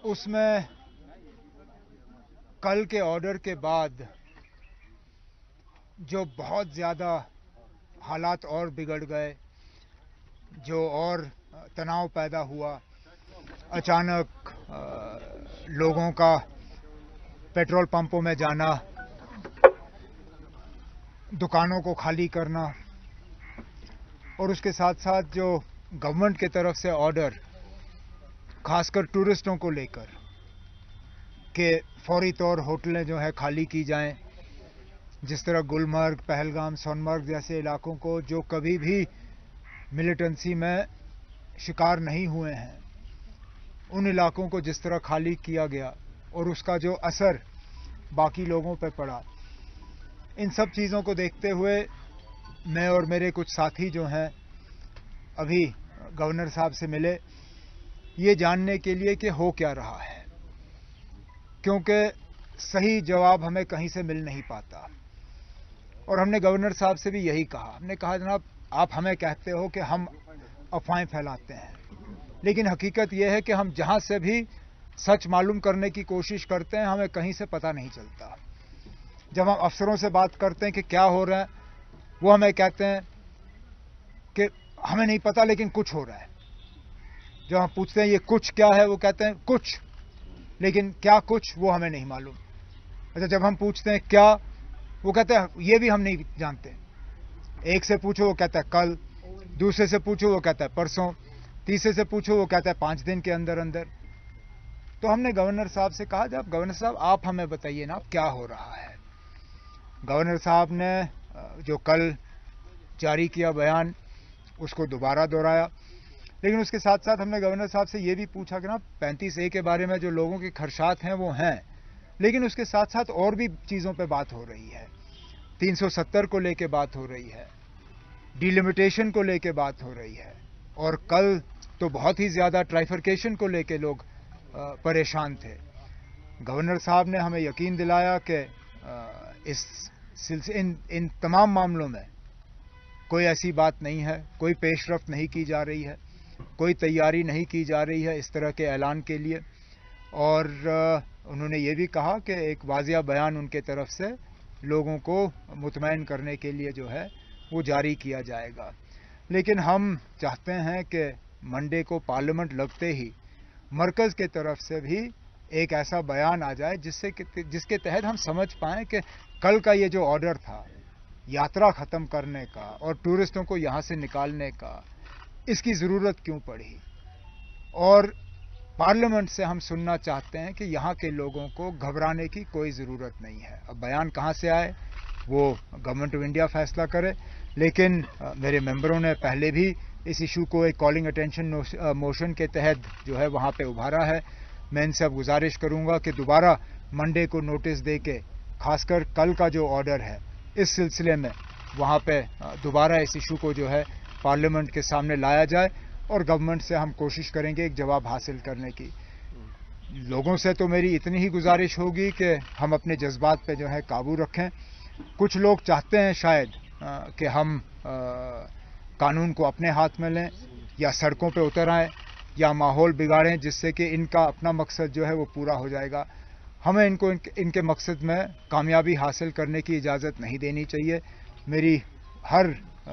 उसमें कल के ऑर्डर के बाद जो बहुत ज़्यादा हालात और बिगड़ गए, जो और तनाव पैदा हुआ, अचानक लोगों का पेट्रोल पंपों में जाना, दुकानों को खाली करना और उसके साथ साथ जो गवर्नमेंट की तरफ से ऑर्डर खासकर टूरिस्टों को लेकर कि फौरी तौर होटलें जो है खाली की जाएं, जिस तरह गुलमर्ग, पहलगाम, सोनमर्ग जैसे इलाकों को जो कभी भी मिलिटेंसी में शिकार नहीं हुए हैं, उन इलाकों को जिस तरह खाली किया गया और उसका जो असर बाकी लोगों पर पड़ा, इन सब चीज़ों को देखते हुए मैं और मेरे कुछ साथी जो हैं अभी गवर्नर साहब से मिले ये जानने के लिए कि हो क्या रहा है, क्योंकि सही जवाब हमें कहीं से मिल नहीं पाता। और हमने गवर्नर साहब से भी यही कहा, हमने कहा जनाब आप हमें कहते हो कि हम अफवाहें फैलाते हैं, लेकिन हकीकत यह है कि हम जहां से भी सच मालूम करने की कोशिश करते हैं हमें कहीं से पता नहीं चलता। जब हम अफसरों से बात करते हैं कि क्या हो रहा है, वो हमें कहते हैं कि हमें नहीं पता लेकिन कुछ हो रहा है। जब हम पूछते हैं ये कुछ क्या है, वो कहते हैं कुछ, लेकिन क्या कुछ वो हमें नहीं मालूम। अच्छा, जब हम पूछते हैं क्या, वो कहते हैं ये भी हम नहीं जानते। एक से पूछो वो कहता है कल, दूसरे से पूछो वो कहता है परसों, तीसरे से पूछो वो कहता है 5 दिन के अंदर अंदर। तो हमने गवर्नर साहब से कहा जब गवर्नर साहब आप हमें बताइए ना क्या हो रहा है। गवर्नर साहब ने जो कल जारी किया बयान उसको दोबारा दोहराया, लेकिन उसके साथ साथ हमने गवर्नर साहब से ये भी पूछा कि ना 35A के बारे में जो लोगों के खदशात हैं वो हैं, लेकिन उसके साथ साथ और भी चीज़ों पे बात हो रही है। 370 को लेके बात हो रही है, डिलिमिटेशन को लेके बात हो रही है, और कल तो बहुत ही ज़्यादा ट्राइफरकेशन को लेके लोग परेशान थे। गवर्नर साहब ने हमें यकीन दिलाया कि इन तमाम मामलों में कोई ऐसी बात नहीं है, कोई पेशरफ्त नहीं की जा रही है, कोई तैयारी नहीं की जा रही है इस तरह के ऐलान के लिए। और उन्होंने ये भी कहा कि एक वाज़िया बयान उनके तरफ से लोगों को मुतमईन करने के लिए जो है वो जारी किया जाएगा। लेकिन हम चाहते हैं कि मंडे को पार्लियामेंट लगते ही मरकज़ के तरफ से भी एक ऐसा बयान आ जाए जिसके तहत हम समझ पाएं कि कल का ये जो ऑर्डर था यात्रा ख़त्म करने का और टूरिस्टों को यहाँ से निकालने का, इसकी ज़रूरत क्यों पड़ी। और पार्लियामेंट से हम सुनना चाहते हैं कि यहाँ के लोगों को घबराने की कोई ज़रूरत नहीं है। अब बयान कहाँ से आए वो गवर्नमेंट ऑफ इंडिया फैसला करे, लेकिन मेरे मेंबरों ने पहले भी इस इशू को एक कॉलिंग अटेंशन मोशन के तहत जो है वहाँ पे उभारा है। मैं इनसे अब गुजारिश करूँगा कि दोबारा मंडे को नोटिस दे के खासकर कल का जो ऑर्डर है इस सिलसिले में वहाँ पे दोबारा इस इशू को जो है पार्लियामेंट के सामने लाया जाए और गवर्नमेंट से हम कोशिश करेंगे एक जवाब हासिल करने की। लोगों से तो मेरी इतनी ही गुजारिश होगी कि हम अपने जज्बात पे जो है काबू रखें। कुछ लोग चाहते हैं शायद कि हम कानून को अपने हाथ में लें या सड़कों पे उतर आएं या माहौल बिगाड़ें, जिससे कि इनका अपना मकसद जो है वो पूरा हो जाएगा। हमें इनके मकसद में कामयाबी हासिल करने की इजाज़त नहीं देनी चाहिए। मेरी हर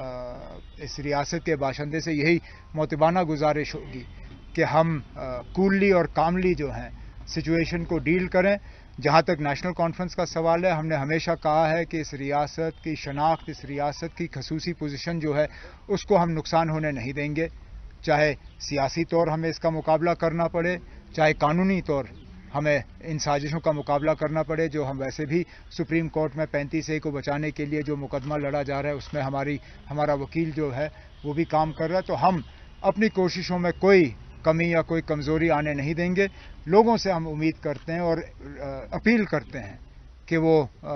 इस रियासत के बाशिंदे से यही मोतिबाना गुजारिश होगी कि हम कूलली और कामली जो हैं सिचुएशन को डील करें। जहाँ तक नेशनल कॉन्फ्रेंस का सवाल है, हमने हमेशा कहा है कि इस रियासत की शनाख्त, इस रियासत की खसूसी पोजीशन जो है उसको हम नुकसान होने नहीं देंगे। चाहे सियासी तौर हमें इसका मुकाबला करना पड़े, चाहे कानूनी तौर हमें इन साजिशों का मुकाबला करना पड़े, जो हम वैसे भी सुप्रीम कोर्ट में 35A को बचाने के लिए जो मुकदमा लड़ा जा रहा है उसमें हमारा वकील जो है वो भी काम कर रहा है। तो हम अपनी कोशिशों में कोई कमी या कोई कमज़ोरी आने नहीं देंगे। लोगों से हम उम्मीद करते हैं और अपील करते हैं कि वो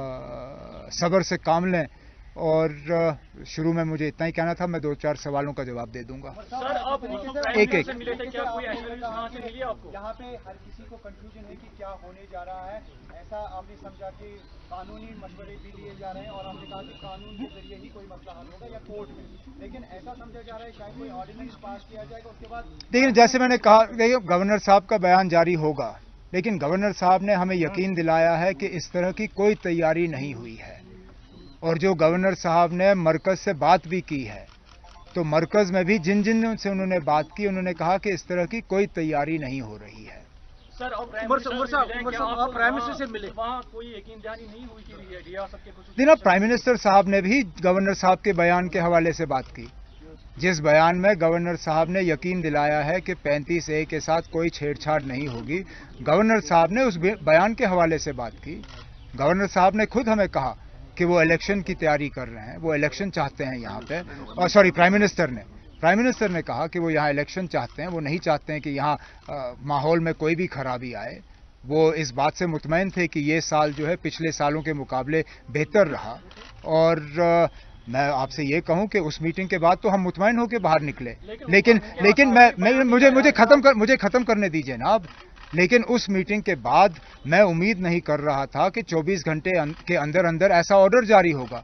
सब्र से काम लें। और शुरू में मुझे इतना ही कहना था, मैं 2-4 सवालों का जवाब दे दूंगा। सर, आप एक मिले थे, क्या कोई एश्योरेंस मिली आपको? यहाँ पे हर किसी को कंफ्यूजन है कि क्या होने जा रहा है। ऐसा आपने समझा कि कानूनी मशवरे भी लिए जा रहे हैं और आपने कहा कि कानून के जरिए ही कोई मसला हल होगा या कोर्ट में, लेकिन ऐसा समझा जा रहा है शायद कोई ऑर्डिनेंस पास किया जाएगा उसके बाद। देखिए, जैसे मैंने कहा, गवर्नर साहब का बयान जारी होगा लेकिन गवर्नर साहब ने हमें यकीन दिलाया है कि इस तरह की कोई तैयारी नहीं हुई है। और जो गवर्नर साहब ने मरकज से बात भी की है, तो मरकज में भी जिन जिन से उन्होंने बात की, उन्होंने कहा कि इस तरह की कोई तैयारी नहीं हो रही है। सर, आप प्राइम मिनिस्टर से मिले, वहाँ कोई यकीन दहानी नहीं हुई कि रियासत के कुछ दिन प्राइम मिनिस्टर साहब ने भी गवर्नर साहब के बयान के हवाले से बात की, जिस बयान में गवर्नर साहब ने यकीन दिलाया है कि 35A के साथ कोई छेड़छाड़ नहीं होगी। गवर्नर साहब ने उस बयान के हवाले से बात की। गवर्नर साहब ने खुद हमें कहा कि वो इलेक्शन की तैयारी कर रहे हैं, वो इलेक्शन चाहते हैं यहाँ पे। और सॉरी, प्राइम मिनिस्टर ने कहा कि वो यहाँ इलेक्शन चाहते हैं, वो नहीं चाहते हैं कि यहाँ माहौल में कोई भी खराबी आए। वो इस बात से मुतमईन थे कि ये साल जो है पिछले सालों के मुकाबले बेहतर रहा। और मैं आपसे ये कहूं कि उस मीटिंग के बाद तो हम मुतमईन होकर बाहर निकले, लेकिन मुझे खत्म करने दीजिए ना आप। लेकिन उस मीटिंग के बाद मैं उम्मीद नहीं कर रहा था कि 24 घंटे के अंदर अंदर ऐसा ऑर्डर जारी होगा,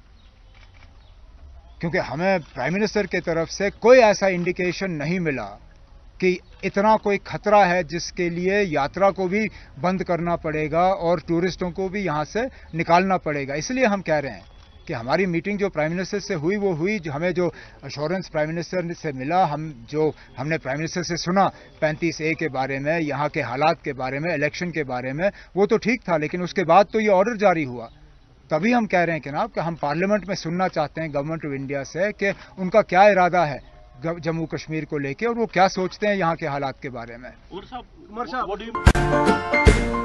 क्योंकि हमें प्राइम मिनिस्टर की तरफ से कोई ऐसा इंडिकेशन नहीं मिला कि इतना कोई खतरा है जिसके लिए यात्रा को भी बंद करना पड़ेगा और टूरिस्टों को भी यहां से निकालना पड़ेगा। इसलिए हम कह रहे हैं कि हमारी मीटिंग जो प्राइम मिनिस्टर से हुई वो हुई, हमें जो अश्योरेंस प्राइम मिनिस्टर से मिला, हमने प्राइम मिनिस्टर से सुना 35A के बारे में, यहाँ के हालात के बारे में, इलेक्शन के बारे में, वो तो ठीक था। लेकिन उसके बाद तो ये ऑर्डर जारी हुआ। तभी हम कह रहे हैं कि ना कि हम पार्लियामेंट में सुनना चाहते हैं गवर्नमेंट ऑफ इंडिया से कि उनका क्या इरादा है जम्मू कश्मीर को लेके, और वो क्या सोचते हैं यहाँ के हालात के बारे में। उमर साहब